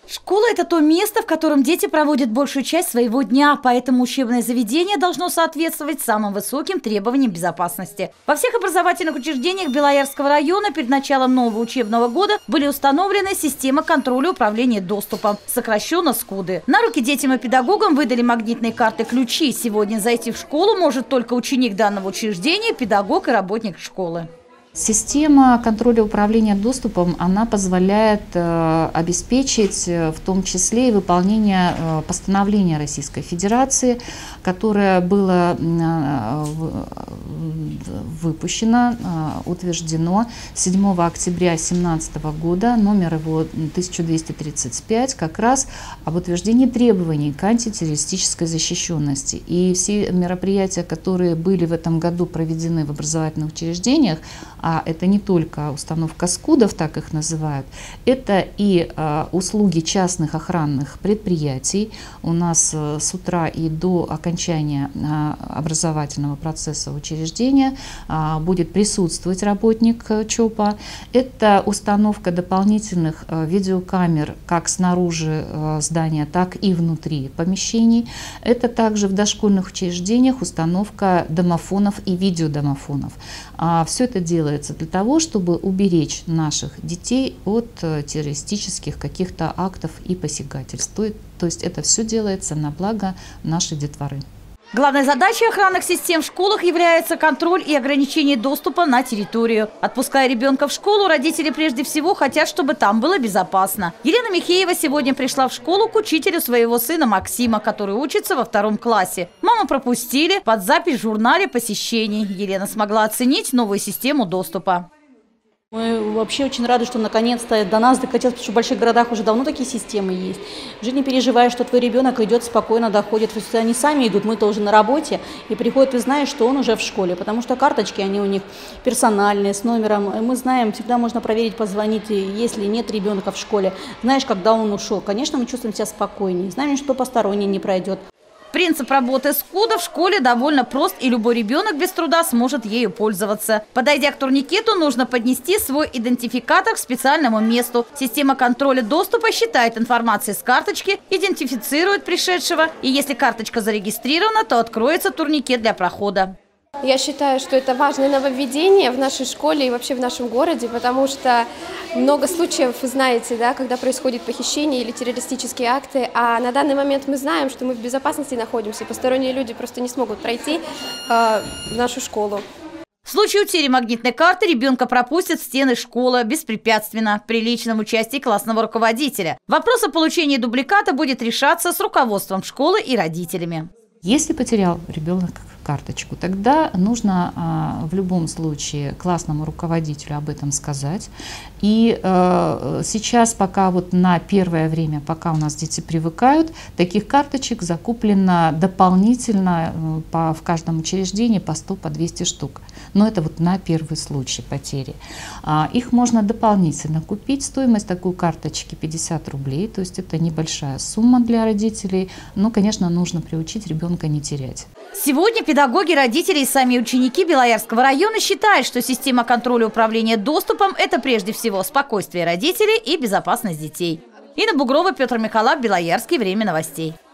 Школа – это то место, в котором дети проводят большую часть своего дня, поэтому учебное заведение должно соответствовать самым высоким требованиям безопасности. Во всех образовательных учреждениях Белоярского района перед началом нового учебного года были установлены системы контроля управления доступом, сокращенно СКУДы. На руки детям и педагогам выдали магнитные карты-ключи. Сегодня зайти в школу может только ученик данного учреждения, педагог и работник школы. Система контроля управления доступом, она позволяет обеспечить в том числе и выполнение постановления Российской Федерации, которое было выпущено, утверждено 7 октября 2017 года, номер его 1235, как раз об утверждении требований к антитеррористической защищенности. И все мероприятия, которые были в этом году проведены в образовательных учреждениях, а это не только установка СКУДов, так их называют, это и услуги частных охранных предприятий. У нас с утра и до окончания образовательного процесса учреждения будет присутствовать работник ЧОПа. Это установка дополнительных видеокамер как снаружи здания, так и внутри помещений. Это также в дошкольных учреждениях установка домофонов и видеодомофонов. Все это делается для того, чтобы уберечь наших детей от террористических каких-то актов и посягательств. То есть это все делается на благо нашей детворы. Главной задачей охранных систем в школах является контроль и ограничение доступа на территорию. Отпуская ребенка в школу, родители прежде всего хотят, чтобы там было безопасно. Елена Михеева сегодня пришла в школу к учителю своего сына Максима, который учится во 2 классе. Маму пропустили под запись в журнале посещений. Елена смогла оценить новую систему доступа. Мы вообще очень рады, что наконец-то до нас докатилось, потому что в больших городах уже давно такие системы есть. Уже не переживаешь, что твой ребенок идет спокойно, доходит. То есть они сами идут, мы-то уже на работе, и приходят и знаешь, что он уже в школе, потому что карточки, они у них персональные, с номером. Мы знаем, всегда можно проверить, позвонить, если нет ребенка в школе. Знаешь, когда он ушел. Конечно, мы чувствуем себя спокойнее, знаем, что посторонний не пройдет. Принцип работы СКУДа в школе довольно прост, и любой ребенок без труда сможет ею пользоваться. Подойдя к турникету, нужно поднести свой идентификатор к специальному месту. Система контроля доступа считает информацию с карточки, идентифицирует пришедшего, и если карточка зарегистрирована, то откроется турникет для прохода. Я считаю, что это важное нововведение в нашей школе и вообще в нашем городе, потому что много случаев, вы знаете, да, когда происходит похищение или террористические акты, а на данный момент мы знаем, что мы в безопасности находимся, посторонние люди просто не смогут пройти в нашу школу. В случае утери магнитной карты ребенка пропустят в стены школы беспрепятственно при личном участии классного руководителя. Вопрос о получении дубликата будет решаться с руководством школы и родителями. Если потерял ребенок карточку, тогда нужно в любом случае классному руководителю об этом сказать. И сейчас пока вот на первое время, пока у нас дети привыкают, таких карточек закуплено дополнительно в каждом учреждении по 100, по 200 штук. Но это вот на первый случай потери. Их можно дополнительно купить. Стоимость такой карточки 50 рублей, то есть это небольшая сумма для родителей. Но, конечно, нужно приучить ребенка не терять. Сегодня педагоги, родители и сами ученики Белоярского района считают, что система контроля управления доступом – это прежде всего спокойствие родителей и безопасность детей. Инна Бугрова, Петр Михалак, Белоярский. Время новостей.